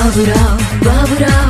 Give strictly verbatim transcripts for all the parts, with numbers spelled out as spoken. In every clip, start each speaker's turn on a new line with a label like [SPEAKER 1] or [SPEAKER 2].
[SPEAKER 1] बाबूराव बाबूराव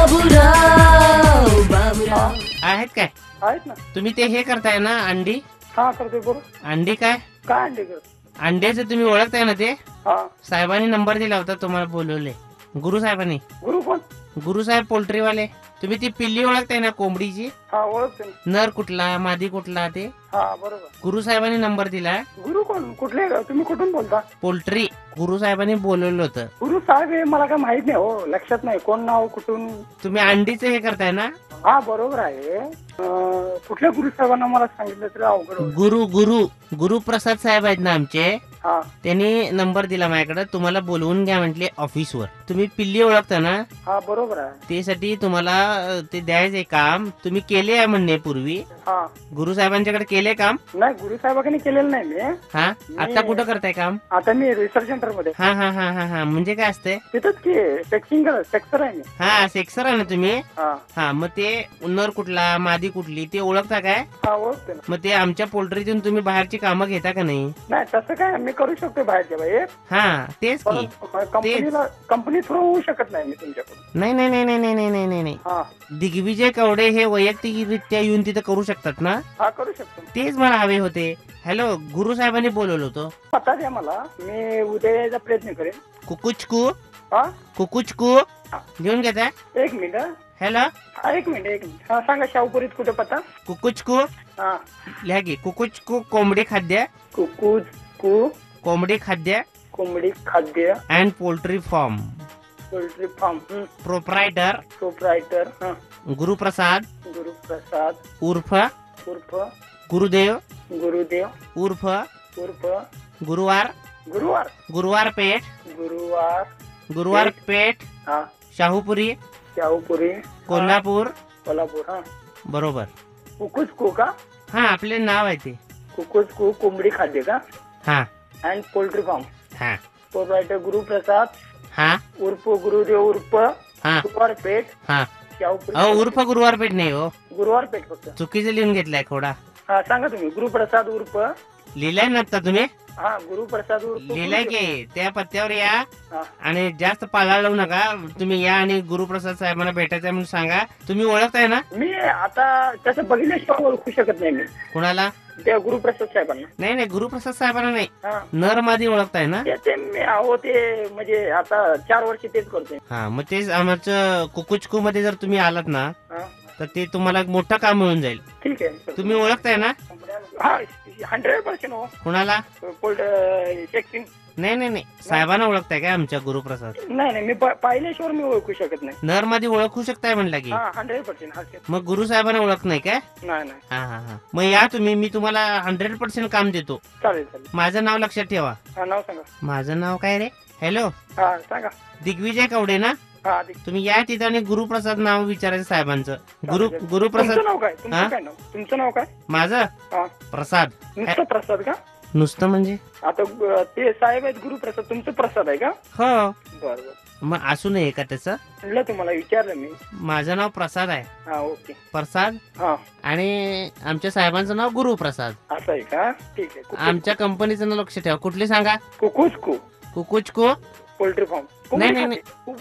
[SPEAKER 1] बाबूराव बाबूराव
[SPEAKER 2] आहेत काय?
[SPEAKER 3] आहेत ना.
[SPEAKER 2] तुम्ही ते हे करताय ना अंडी?
[SPEAKER 3] हा करतोय. बोल.
[SPEAKER 2] अंडी काय?
[SPEAKER 3] काय अंडे कर?
[SPEAKER 2] अंड्याचं तुम्ही ओळखताय ना ते?
[SPEAKER 3] हा.
[SPEAKER 2] साहेबांनी नंबर दिला होता तुम्हाला बोलवले. गुरु साहेबांनी.
[SPEAKER 3] गुरु कोण?
[SPEAKER 2] गुरु साहेब पोल्ट्रीवाले. तुम्ही ती पिल्ली ओळखताय ना कोंबडीची?
[SPEAKER 3] हा ओळखते ना.
[SPEAKER 2] नर कुठला मादी कुठला ते?
[SPEAKER 3] हा बरोबर.
[SPEAKER 2] गुरु साहेबांनी नंबर दिला.
[SPEAKER 3] गुरु कोण? कुठले? तुम्ही कुठून बोलता?
[SPEAKER 2] पोल्ट्री गुरु साहेबांनी बोलवलं होतं.
[SPEAKER 3] गुरु साहेब हे मला काय माहित नाही हो. लक्षात नाही कोण नाव कुठून.
[SPEAKER 2] तुम्ही अंडीचं हे करताय ना?
[SPEAKER 3] हा बरोबर आहे. अं, कुठल्या गुरु साहेबांना मला सांगितलं तरी अवघड होईल.
[SPEAKER 2] गुरु गुरु गुरुप्रसाद साहेब आहेत ना आमचे.
[SPEAKER 3] हा
[SPEAKER 2] त्यांनी नंबर दिला माझ्याकडे. तुम्हाला बोलवून घ्या म्हटले ऑफिसवर. तुम्ही पिल्ली ओळखता ना?
[SPEAKER 3] हा बरोबर आहे.
[SPEAKER 2] त्यासाठी तुम्हाला अ, ते द्यायचंय काम. तुम्ही केले आहे म्हणणे पूर्वी.
[SPEAKER 3] हा
[SPEAKER 2] गुरु साहेबांच्याकडे केले काम?
[SPEAKER 3] नाही गुरु साहेबांनी केलेलं नाही मी.
[SPEAKER 2] हा आता कुठं करताय काम?
[SPEAKER 3] आता मी रिसर्च सेंटर मध्ये.
[SPEAKER 2] हा हा हा हा हा म्हणजे काय असतंय?
[SPEAKER 3] तिथंच की सेक्सिंग सेक्टर आहे मी.
[SPEAKER 2] हा सेक्सर आहे ना तुम्ही?
[SPEAKER 3] हा
[SPEAKER 2] हा मग ते नर कुठला मादी कुठली ते ओळखता काय?
[SPEAKER 3] हा ओळखते ना.
[SPEAKER 2] मग ते आमच्या पोल्ट्रीतून तुम्ही बाहेरची कामं घेता का नाही?
[SPEAKER 3] नाही तसं काय मी करू शकतो बाहेरच्या बाहेर.
[SPEAKER 2] हा तेच की.
[SPEAKER 3] कंपनीला कंपनी थ्रू होऊ शकत नाही मी तुमच्याकडून.
[SPEAKER 2] नाही नाही नाही नाही नाही नाही नाही नाही
[SPEAKER 3] हा
[SPEAKER 2] दिग्विजय कवडे हे वैयक्तिकरित्या येऊन तिथं करू शकतात ना?
[SPEAKER 3] हा करू शकतो.
[SPEAKER 2] तेच मला हवे होते. हॅलो गुरु साहेबांनी बोलवलं होतं.
[SPEAKER 3] पत्ता द्या मला. मी उद्या यायचा प्रयत्न करेन.
[SPEAKER 2] कुकुचकू
[SPEAKER 3] हा
[SPEAKER 2] कुकुचकू घेऊन घेता.
[SPEAKER 3] एक मिनिट.
[SPEAKER 2] हॅलो
[SPEAKER 3] हा एक मिनिट एक मिनिट. हा सांगा शाहूपुरीत कुठे पत्ता?
[SPEAKER 2] कुकुचकू
[SPEAKER 3] हा
[SPEAKER 2] लिहा की. कुकुचकू कोंबडी खाद्य.
[SPEAKER 3] कुकूज कू
[SPEAKER 2] कोंबडी खाद्य
[SPEAKER 3] कोंबडी खाद्य
[SPEAKER 2] and poultry farm.
[SPEAKER 3] Poultry farm.
[SPEAKER 2] Proprietor
[SPEAKER 3] proprietor. हा
[SPEAKER 2] गुरुप्रसाद
[SPEAKER 3] गुरुप्रसाद
[SPEAKER 2] उर्फ
[SPEAKER 3] उर्फ
[SPEAKER 2] गुरुदेव
[SPEAKER 3] गुरुदेव
[SPEAKER 2] उर्फ
[SPEAKER 3] उर्फ
[SPEAKER 2] गुरुवार
[SPEAKER 3] गुरुवार
[SPEAKER 2] गुरुवार पेठ
[SPEAKER 3] गुरुवार
[SPEAKER 2] गुरुवार पेठ
[SPEAKER 3] हा
[SPEAKER 2] शाहूपुरी
[SPEAKER 3] शाहूपुरी
[SPEAKER 2] कोल्हापूर.
[SPEAKER 3] कोल्हापूर. हा
[SPEAKER 2] बरोबर.
[SPEAKER 3] कुकूज कू का?
[SPEAKER 2] हा आपले नाव आहे ते.
[SPEAKER 3] कुकूज कू कोंबडी खाद्य का?
[SPEAKER 2] हा
[SPEAKER 3] अँड पोल्ट्री फार्म.
[SPEAKER 2] हा
[SPEAKER 3] प्रोप्रायटर गुरुप्रसाद
[SPEAKER 2] हा
[SPEAKER 3] उर्फ गुरुदेव उर्फ
[SPEAKER 2] हा
[SPEAKER 3] गुरुवार पेठ
[SPEAKER 2] हा
[SPEAKER 3] शाहूपुरी.
[SPEAKER 2] अहो उर्फ गुरुवार पेठ नाही हो.
[SPEAKER 3] गुरुवार पेठ फक्त.
[SPEAKER 2] चुकीचं लिहून घेतलाय थोडा.
[SPEAKER 3] हा सांगा तुम्ही. गुरुप्रसाद उर्फ.
[SPEAKER 2] लिहिलाय ना आता तुम्ही?
[SPEAKER 3] हा गुरुप्रसाद उर्फ
[SPEAKER 2] लिहिलाय की त्या पत्त्यावर या
[SPEAKER 3] हा.
[SPEAKER 2] आणि जास्त पाला लावू नका. तुम्ही या आणि गुरुप्रसाद साहेबांना भेटायचं म्हणून सांगा. तुम्ही ओळखताय ना?
[SPEAKER 3] मी आता तसं बघितल्याशिवाय ओळखू शकत नाही मी
[SPEAKER 2] कुणाला?
[SPEAKER 3] त्या गुरुप्रसाद साहेबांना.
[SPEAKER 2] नाही नाही गुरुप्रसाद साहेबांना नाही.
[SPEAKER 3] हा
[SPEAKER 2] नर मादी ओळखताय ना?
[SPEAKER 3] ते- ते मी अहो ते म्हणजे आता चार वर्ष तेच करतोय.
[SPEAKER 2] हा मग तेच आमचं कुकुचकू मध्ये जर तुम्ही आलात ना
[SPEAKER 3] हा
[SPEAKER 2] तर ते तुम्हाला एक मोठं काम मिळून जाईल.
[SPEAKER 3] ठीक आहे.
[SPEAKER 2] तुम्ही ओळखताय ना?
[SPEAKER 3] हा हंड्रेड पर्सेंट हो.
[SPEAKER 2] कुणाला?
[SPEAKER 3] पोल्ट चेकिंग.
[SPEAKER 2] नाही नाही नाही साहेबांना ओळखताय काय आमच्या गुरुप्रसाद?
[SPEAKER 3] नाही नाही मी प- पाहिल्याशिवाय मी ओळखू शकत नाही.
[SPEAKER 2] नर मध्ये ओळखू शकताय म्हणला की.
[SPEAKER 3] हा हंड्रेड पर्सेंट. हा sir.
[SPEAKER 2] मग गुरु साहेबांना ओळख नाही काय?
[SPEAKER 3] नाही नाही
[SPEAKER 2] हा हा हा मग या तुम्ही. मी तुम्हाला हंड्रेड पर्सेंट काम देतो.
[SPEAKER 3] चालेल चालेल.
[SPEAKER 2] माझं नाव लक्षात ठेवा.
[SPEAKER 3] हा नाव सांगा.
[SPEAKER 2] माझं नाव काय रे? हॅलो
[SPEAKER 3] हा सांगा.
[SPEAKER 2] दिग्विजय कवडे ना?
[SPEAKER 3] हा अधिक.
[SPEAKER 2] तुम्ही या तिथं आणि गुरुप्रसाद नाव विचारायचं साहेबांचं. गुरु
[SPEAKER 3] तुमचं
[SPEAKER 2] गुरुप्रसाद
[SPEAKER 3] नाव काय? तुमचं
[SPEAKER 2] हा?
[SPEAKER 3] काय नाव? तुमचं नाव काय?
[SPEAKER 2] माझं
[SPEAKER 3] हा
[SPEAKER 2] प्रसाद.
[SPEAKER 3] नुसतं प्रसाद का?
[SPEAKER 2] नुसतं म्हणजे?
[SPEAKER 3] आता ग- ते साहेब आहेत गुरुप्रसाद. तुमचं प्रसाद आहे का?
[SPEAKER 2] हो.
[SPEAKER 3] बरं बरं.
[SPEAKER 2] मग असू नये का त्याचं?
[SPEAKER 3] म्हटलं तुम्हाला विचारलं मी.
[SPEAKER 2] माझं नाव प्रसाद आहे.
[SPEAKER 3] हा ओके.
[SPEAKER 2] प्रसाद
[SPEAKER 3] हा
[SPEAKER 2] आणि आमच्या साहेबांचं नाव गुरुप्रसाद.
[SPEAKER 3] असं आहे का? ठीक आहे. कुकूज-
[SPEAKER 2] आमच्या कंपनीचं नाव लक्ष ठेवा. कुठली सांगा?
[SPEAKER 3] कुकूज कू
[SPEAKER 2] कुकुचकू.
[SPEAKER 3] Poultry farm.
[SPEAKER 2] नाही, नाही,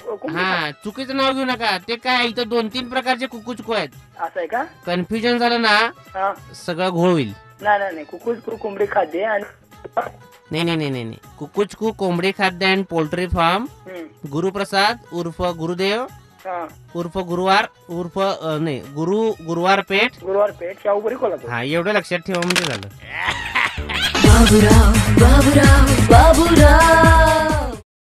[SPEAKER 2] हा चुकीचं नाव घेऊ नका. ते काय इथं दोन तीन प्रकारचे कुकुचकू आहेत.
[SPEAKER 3] असं आहे का?
[SPEAKER 2] कन्फ्युजन झालं ना
[SPEAKER 3] हा
[SPEAKER 2] सगळं घोळ होईल.
[SPEAKER 3] नाही नाही नाही. कुकूज कू कोंबडी खाद्य आणि
[SPEAKER 2] नाही नाही नाही नाही नाही कुकुचकू कोंबडी खाद्य अँड पोल्ट्री फार्म.
[SPEAKER 3] हम्म.
[SPEAKER 2] गुरुप्रसाद उर्फ गुरुदेव
[SPEAKER 3] हा
[SPEAKER 2] उर्फ गुरुवार उर्फ अ, नाही गुरु गुरुवार पेठ.
[SPEAKER 3] गुरुवार पेठ शाहूपुरी कोल्हापूर.
[SPEAKER 2] हा एवढं लक्षात ठेवा म्हणजे झालं.
[SPEAKER 1] बाबूराव बाबूराव बाबूराव